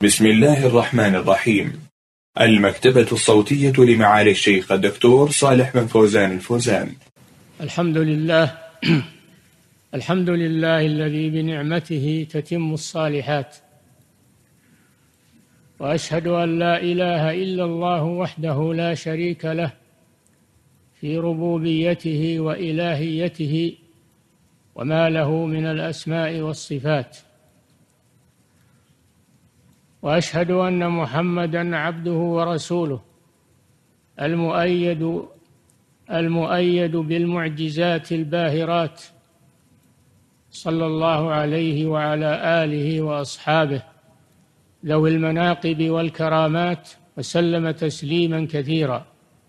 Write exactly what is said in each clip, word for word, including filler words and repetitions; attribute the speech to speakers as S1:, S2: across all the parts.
S1: بسم الله الرحمن الرحيم. المكتبة الصوتية لمعالي الشيخ الدكتور صالح بن فوزان الفوزان.
S2: الحمد لله الحمد لله الذي بنعمته تتم الصالحات، وأشهد أن لا إله إلا الله وحده لا شريك له في ربوبيته وإلهيته وما له من الأسماء والصفات، وأشهد أن محمدًا عبده ورسوله المؤيد المؤيد بالمعجزات الباهرات، صلى الله عليه وعلى آله وأصحابه ذوي المناقب والكرامات، وسلم تسليمًا كثيرا.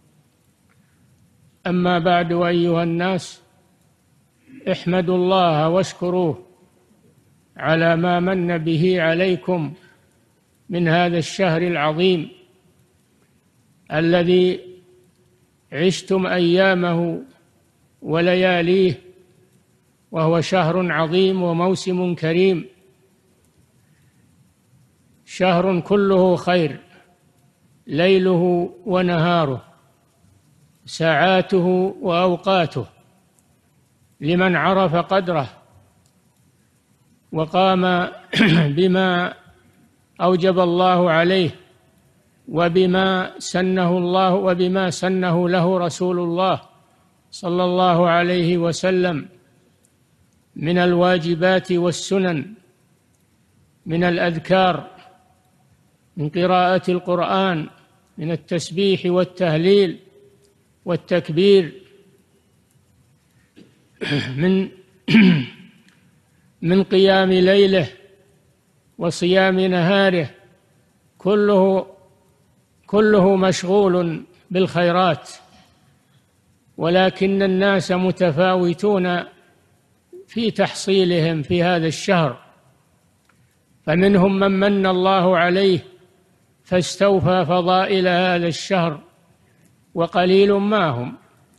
S2: أما بعد، أيها الناس، احمدوا الله واشكروه على ما من به عليكم من هذا الشهر العظيم الذي عشتم أيامه ولياليه، وهو شهر عظيم وموسم كريم، شهر كله خير، ليله ونهاره، ساعاته وأوقاته، لمن عرف قدره وقام بما أوجب الله عليه، وبما سنه الله وبما سنه له رسول الله صلى الله عليه وسلم من الواجبات والسنن، من الأذكار، من قراءة القرآن، من التسبيح والتهليل والتكبير، من من قيام ليله وصيام نهاره، كله كله مشغول بالخيرات، ولكن الناس متفاوتون في تحصيلهم في هذا الشهر، فمنهم من من الله عليه فاستوفى فضائل هذا الشهر وقليل ما هم،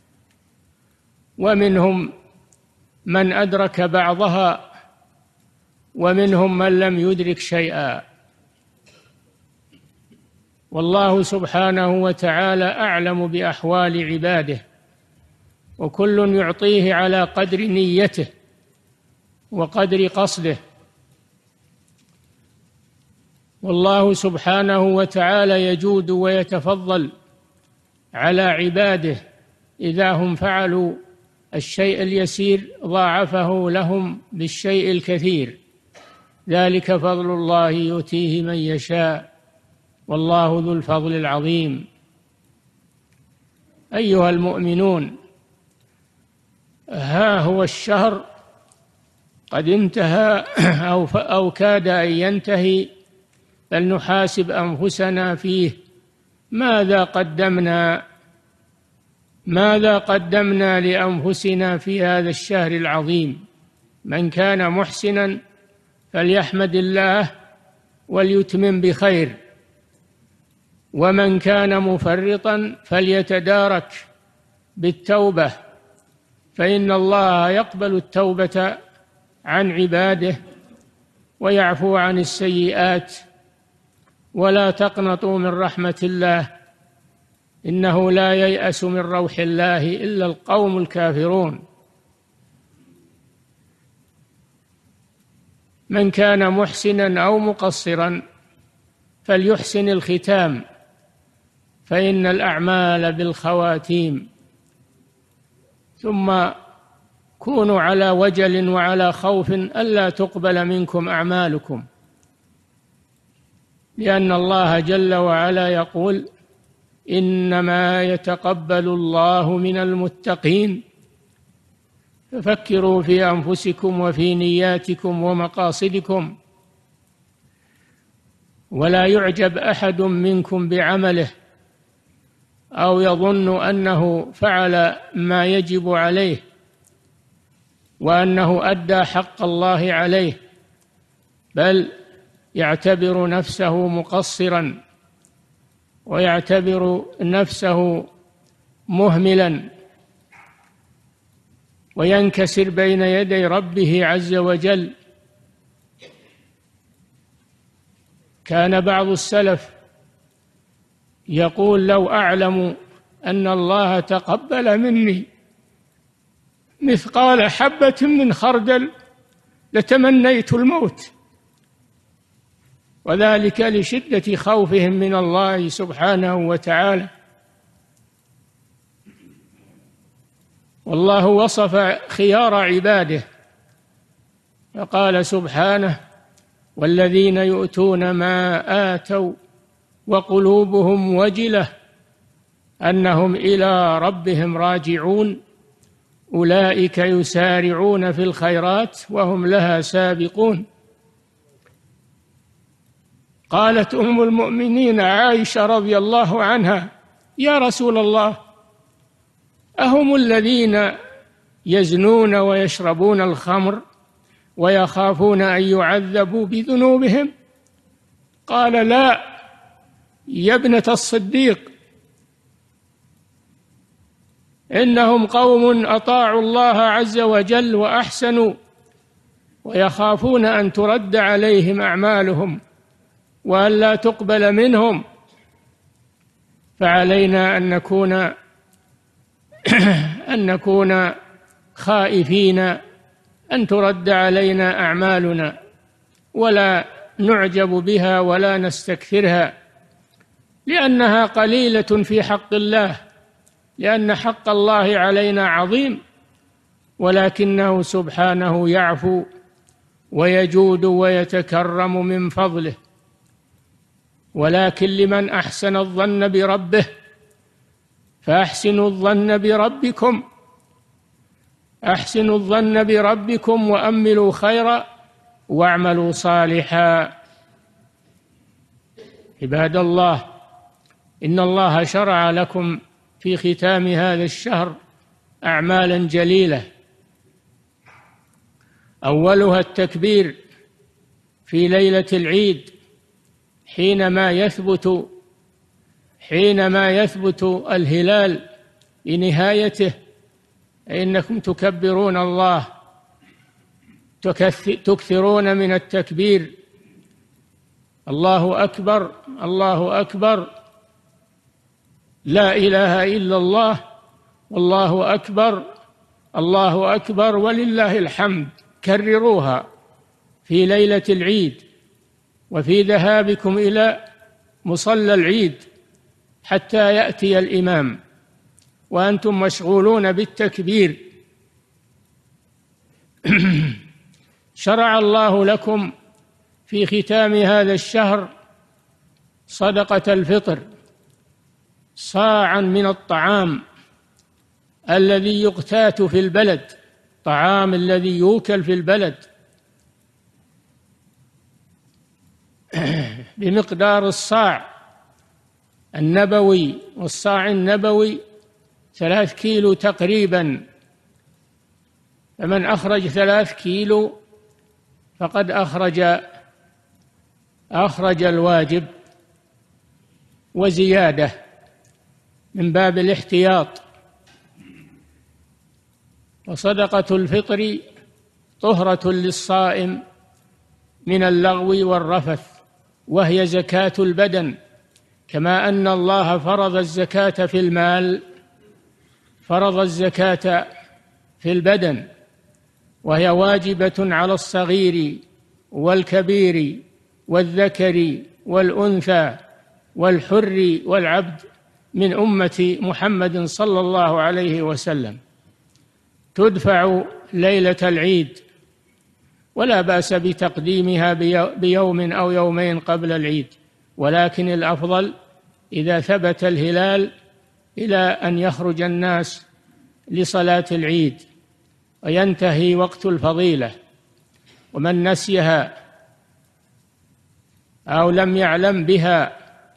S2: ومنهم من أدرك بعضها، ومنهم من لم يدرك شيئا. والله سبحانه وتعالى أعلم بأحوال عباده، وكل يعطيه على قدر نيته وقدر قصده. والله سبحانه وتعالى يجود ويتفضل على عباده، إذا هم فعلوا الشيء اليسير ضاعفه لهم بالشيء الكثير، ذلك فضل الله يؤتيه من يشاء، والله ذو الفضل العظيم. أيها المؤمنون، ها هو الشهر قد انتهى أو أو كاد أن ينتهي، فلنحاسب أنفسنا فيه، ماذا قدمنا ماذا قدمنا لأنفسنا في هذا الشهر العظيم. من كان محسنا فليحمد الله وليتمم بخير، ومن كان مفرطا فليتدارك بالتوبة، فإن الله يقبل التوبة عن عباده ويعفو عن السيئات. ولا تقنطوا من رحمة الله، إنه لا ييأس من روح الله إلا القوم الكافرون. من كان محسنا أو مقصرا فليحسن الختام، فإن الأعمال بالخواتيم. ثم كونوا على وجل وعلى خوف ألا تقبل منكم أعمالكم، لأن الله جل وعلا يقول: إنما يتقبل الله من المتقين. ففكروا في أنفسكم وفي نياتكم ومقاصدكم، ولا يعجب أحد منكم بعمله أو يظن أنه فعل ما يجب عليه وأنه أدى حق الله عليه، بل يعتبر نفسه مقصرا ويعتبر نفسه مهملا، وينكسر بين يدي ربه عز وجل كان بعض السلف يقول: لو أعلم أن الله تقبل مني مثقال حبة من خردل لتمنيت الموت، وذلك لشدة خوفهم من الله سبحانه وتعالى. والله وصف خيار عباده فقال سبحانه: والذين يؤتون ما آتوا وقلوبهم وجلة أنهم إلى ربهم راجعون أولئك يسارعون في الخيرات وهم لها سابقون. قالت أم المؤمنين عائشة رضي الله عنها: يا رسول الله، أهم الذين يزنون ويشربون الخمر ويخافون أن يعذبوا بذنوبهم؟ قال: لا يا ابنة الصديق، إنهم قوم أطاعوا الله عز وجل وأحسنوا ويخافون أن ترد عليهم أعمالهم وأن لا تقبل منهم، فعلينا أن نكون أن نكون خائفين أن ترد علينا أعمالنا ولا نعجب بها ولا نستكثرها، لأنها قليلة في حق الله، لأن حق الله علينا عظيم، ولكنه سبحانه يعفو ويجود ويتكرم من فضله. ولكن لمن أحسن الظن بربه فأحسنوا الظن بربكم أحسنوا الظن بربكم وأملوا خيرا واعملوا صالحا. عباد الله، إن الله شرع لكم في ختام هذا الشهر أعمالا جليلة، أولها التكبير في ليلة العيد حينما يثبت حينما يثبت الهلال لنهايته، إنكم تكبرون الله، تكثرون من التكبير: الله أكبر الله أكبر، لا إله إلا الله، والله أكبر الله أكبر ولله الحمد. كرروها في ليلة العيد وفي ذهابكم إلى مصلى العيد حتى يأتي الإمام وأنتم مشغولون بالتكبير. شرع الله لكم في ختام هذا الشهر صدقة الفطر، صاعا من الطعام الذي يقتات في البلد، طعام الذي يوكل في البلد بمقدار الصاع النبوي، والصاع النبوي ثلاث كيلو تقريبا، فمن أخرج ثلاث كيلو فقد أخرج أخرج الواجب وزيادة من باب الاحتياط. وصدقة الفطر طهرة للصائم من اللغو والرفث، وهي زكاة البدن، كما أن الله فرض الزكاة في المال فرض الزكاة في البدن، وهي واجبة على الصغير والكبير والذكر والأنثى والحر والعبد من أمة محمد صلى الله عليه وسلم. تدفع ليلة العيد، ولا بأس بتقديمها بيوم أو يومين قبل العيد، ولكن الأفضل إذا ثبت الهلال إلى أن يخرج الناس لصلاة العيد وينتهي وقت الفضيلة. ومن نسيها أو لم يعلم بها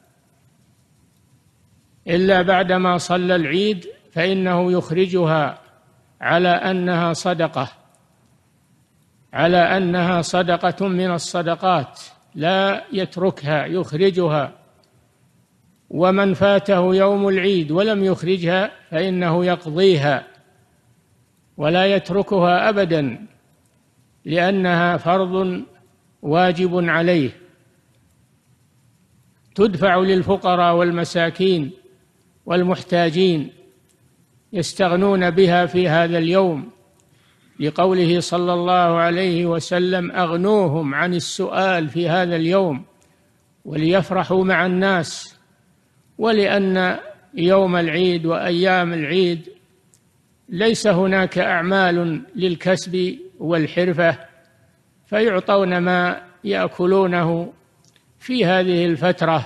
S2: إلا بعدما صلى العيد فإنه يخرجها على أنها صدقة على أنها صدقة من الصدقات، لا يتركها، يخرجها. ومن فاته يوم العيد ولم يخرجها فإنه يقضيها ولا يتركها أبدا، لأنها فرض واجب عليه. تدفع للفقراء والمساكين والمحتاجين، يستغنون بها في هذا اليوم، لقوله صلى الله عليه وسلم: أغنوهم عن السؤال في هذا اليوم وليفرحوا مع الناس. ولأن يوم العيد وأيام العيد ليس هناك أعمال للكسب والحرفة، فيعطون ما يأكلونه في هذه الفترة.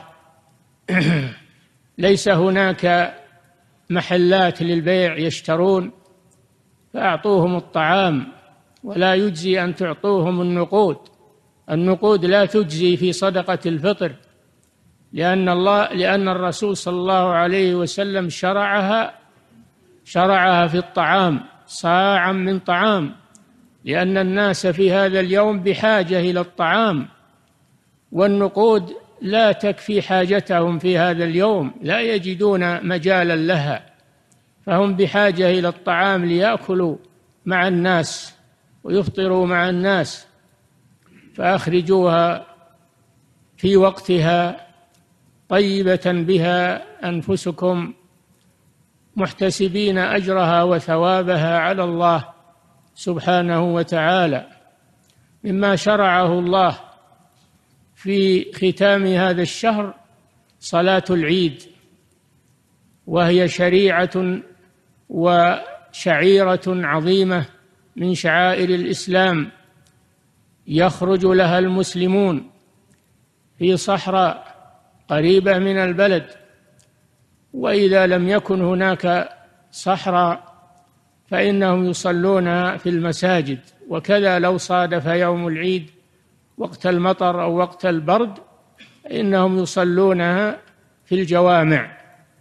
S2: ليس هناك محلات للبيع يشترون، فأعطوهم الطعام، ولا يجزي أن تعطوهم النقود. النقود لا تجزي في صدقة الفطر، لأن الله لأن الرسول صلى الله عليه وسلم شرعها شرعها في الطعام، صاعا من طعام، لأن الناس في هذا اليوم بحاجة إلى الطعام، والنقود لا تكفي حاجتهم في هذا اليوم، لا يجدون مجالا لها، فهم بحاجة إلى الطعام ليأكلوا مع الناس ويفطروا مع الناس، فأخرجوها في وقتها طيبة بها أنفسكم، محتسبين أجرها وثوابها على الله سبحانه وتعالى. مما شرعه الله في ختام هذا الشهر صلاة العيد، وهي شريعة وشعيرة عظيمة من شعائر الإسلام، يخرج لها المسلمون في صحراء قريبة من البلد، وإذا لم يكن هناك صحراء فإنهم يصلونها في المساجد. وكذا لو صادف يوم العيد وقت المطر أو وقت البرد إنهم يصلونها في الجوامع.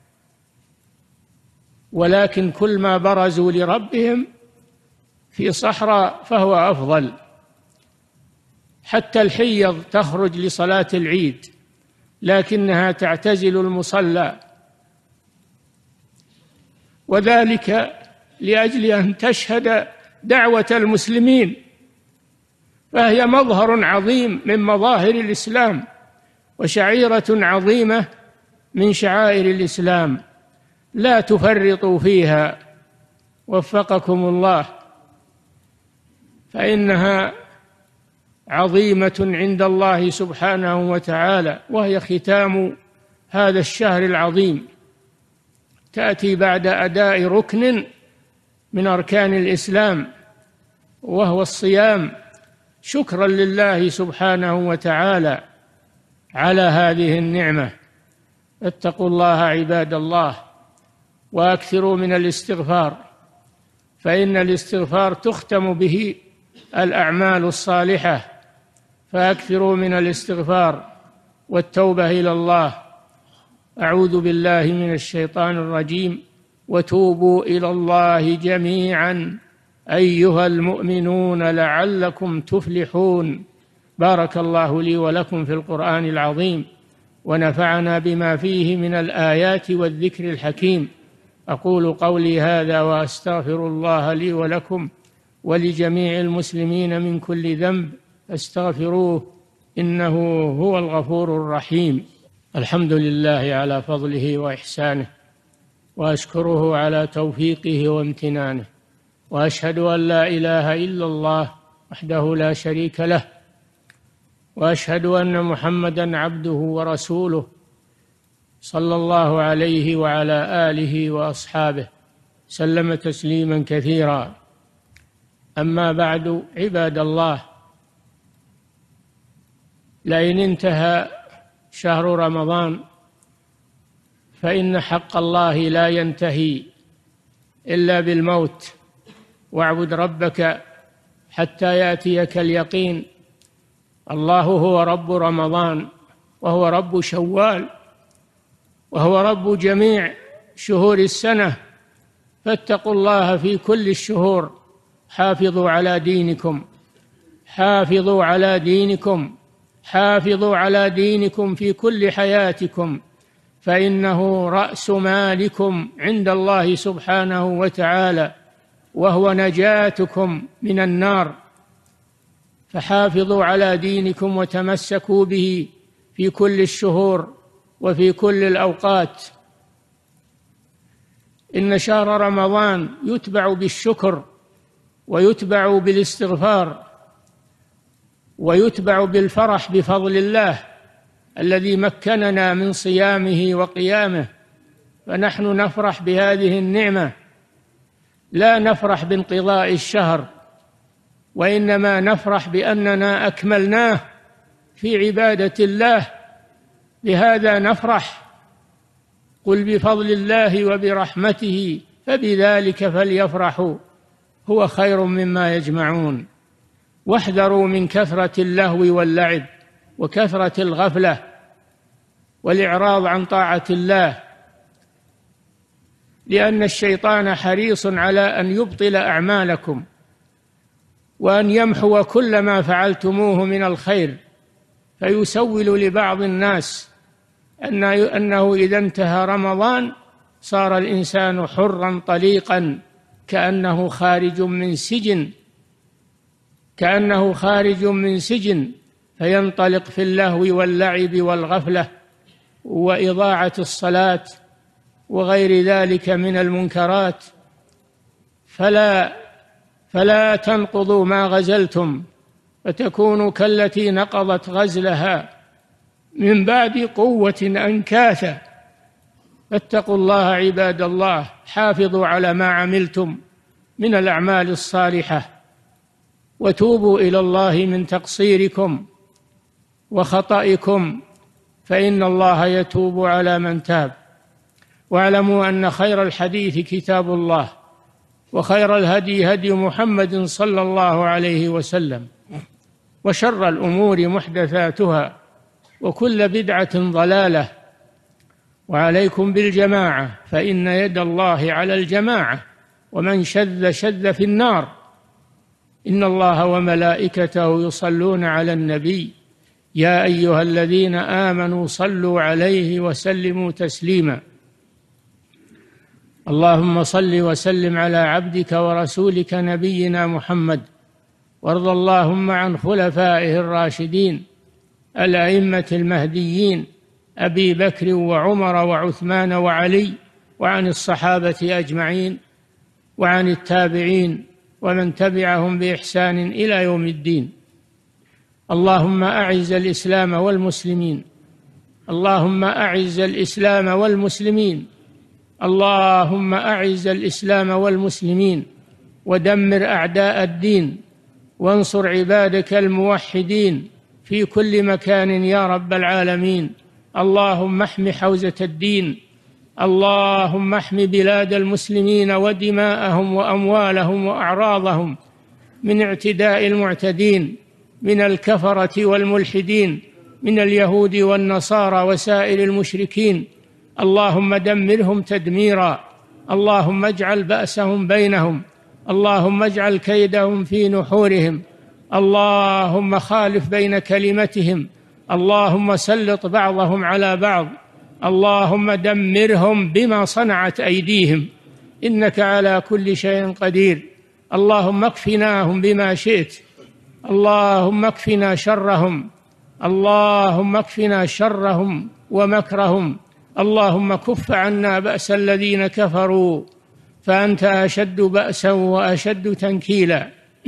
S2: ولكن كل ما برزوا لربهم في صحراء فهو أفضل. حتى الحيض تخرج لصلاة العيد لكنها تعتزل المصلى، وذلك لأجل أن تشهد دعوة المسلمين، فهي مظهر عظيم من مظاهر الإسلام وشعيرة عظيمة من شعائر الإسلام، لا تفرطوا فيها وفقكم الله، فإنها عظيمة عند الله سبحانه وتعالى، وهي ختام هذا الشهر العظيم، تأتي بعد أداء ركن من أركان الإسلام وهو الصيام، شكرا لله سبحانه وتعالى على هذه النعمة. اتقوا الله عباد الله، وأكثروا من الاستغفار، فإن الاستغفار تختم به الأعمال الصالحة، فأكثروا من الاستغفار والتوبة إلى الله. أعوذ بالله من الشيطان الرجيم. وتوبوا إلى الله جميعا أيها المؤمنون لعلكم تفلحون. بارك الله لي ولكم في القرآن العظيم، ونفعنا بما فيه من الآيات والذكر الحكيم. أقول قولي هذا وأستغفر الله لي ولكم ولجميع المسلمين من كل ذنب، فاستغفروه إنه هو الغفور الرحيم. الحمد لله على فضله وإحسانه، وأشكره على توفيقه وامتنانه، وأشهد أن لا إله إلا الله وحده لا شريك له، وأشهد أن محمدًا عبده ورسوله صلى الله عليه وعلى آله وأصحابه سلم تسليمًا كثيرا. أما بعد، عباد الله، لئن انتهى شهر رمضان فإن حق الله لا ينتهي إلا بالموت، واعبد ربك حتى يأتيك اليقين. الله هو رب رمضان، وهو رب شوال، وهو رب جميع شهور السنة، فاتقوا الله في كل الشهور. حافظوا على دينكم، حافظوا على دينكم، حافظوا على دينكم في كل حياتكم، فإنه رأس مالكم عند الله سبحانه وتعالى، وهو نجاتكم من النار. فحافظوا على دينكم وتمسكوا به في كل الشهور، وفي كل الأوقات. إن شهر رمضان يتبع بالشكر، ويتبع بالاستغفار، ويتبع بالفرح بفضل الله الذي مكننا من صيامه وقيامه، فنحن نفرح بهذه النعمة، لا نفرح بانقضاء الشهر، وإنما نفرح بأننا أكملناه في عبادة الله، بهذا نفرح. قل بفضل الله وبرحمته فبذلك فليفرحوا هو خير مما يجمعون. واحذروا من كثرة اللهو واللعب وكثرة الغفلة والإعراض عن طاعة الله، لأن الشيطان حريص على أن يبطل أعمالكم وأن يمحو كل ما فعلتموه من الخير، فيسول لبعض الناس أنه إذا انتهى رمضان صار الإنسان حرا طليقا، كأنه خارج من سجن كأنه خارج من سجن فينطلق في اللهو واللعب والغفلة وإضاعة الصلاة وغير ذلك من المنكرات. فلا فلا تنقضوا ما غزلتم فتكونوا كالتي نقضت غزلها من بعد قوة أنكاثا. فاتقوا الله عباد الله، حافظوا على ما عملتم من الأعمال الصالحة، وتوبوا إلى الله من تقصيركم وخطئكم، فإن الله يتوب على من تاب. واعلموا أن خير الحديث كتاب الله، وخير الهدي هدي محمد صلى الله عليه وسلم، وشر الأمور محدثاتها، وكل بدعة ضلالة. وعليكم بالجماعة، فإن يد الله على الجماعة، ومن شذ شذ في النار. إن الله وملائكته يصلون على النبي يا أيها الذين آمنوا صلوا عليه وسلموا تسليما. اللهم صل وسلم على عبدك ورسولك نبينا محمد، وارض اللهم عن خلفائه الراشدين الأئمة المهديين أبي بكر وعمر وعثمان وعلي، وعن الصحابة أجمعين، وعن التابعين ومن تبعهم بإحسان إلى يوم الدين. اللهم أعز الإسلام والمسلمين، اللهم أعز الإسلام والمسلمين، اللهم أعز الإسلام والمسلمين، ودمر أعداء الدين، وانصر عبادك الموحدين في كل مكان يا رب العالمين. اللهم احم حوزة الدين، اللهم احم بلاد المسلمين ودماءهم وأموالهم وأعراضهم من اعتداء المعتدين من الكفرة والملحدين، من اليهود والنصارى وسائر المشركين. اللهم دمرهم تدميرا، اللهم اجعل بأسهم بينهم، اللهم اجعل كيدهم في نحورهم، اللهم خالف بين كلمتهم، اللهم سلط بعضهم على بعض، اللهم دمرهم بما صنعت أيديهم، إنك على كل شيء قدير. اللهم اكفناهم بما شئت، اللهم اكفنا شرهم، اللهم اكفنا شرهم ومكرهم، اللهم كف عنا بأس الذين كفروا فأنت أشد بأسا وأشد تنكيلا.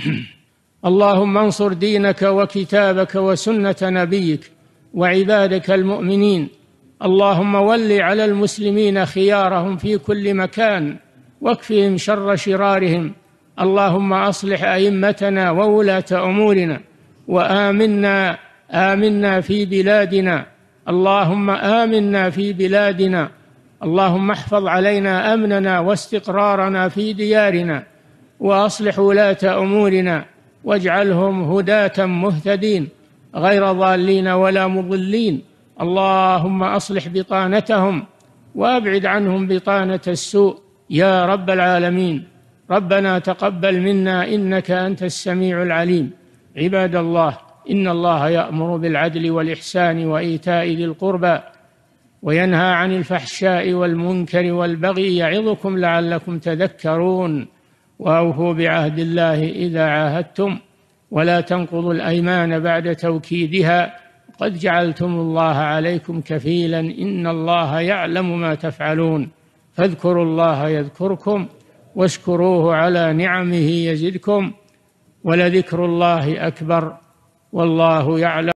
S2: اللهم انصر دينك وكتابك وسنة نبيك وعبادك المؤمنين. اللهم ول على المسلمين خيارهم في كل مكان، واكفهم شر شرارهم. اللهم أصلح أئمتنا وولاة أمورنا، وآمنا آمنا في بلادنا، اللهم آمنا في بلادنا. اللهم احفظ علينا أمننا واستقرارنا في ديارنا، وأصلح ولاة أمورنا، واجعلهم هداة مهتدين غير ضالين ولا مضلين. اللهم أصلح بطانتهم وأبعد عنهم بطانة السوء يا رب العالمين. ربنا تقبل منا إنك أنت السميع العليم. عباد الله، إن الله يأمر بالعدل والإحسان وإيتاء ذي القربى، وينهى عن الفحشاء والمنكر والبغي، يعظكم لعلكم تذكرون. وأوفوا بعهد الله إذا عاهدتم، ولا تنقضوا الأيمان بعد توكيدها، قد جعلتم الله عليكم كفيلا إن الله يعلم ما تفعلون فاذكروا الله يذكركم واشكروه على نعمه يزدكم ولذكر الله أكبر والله يعلم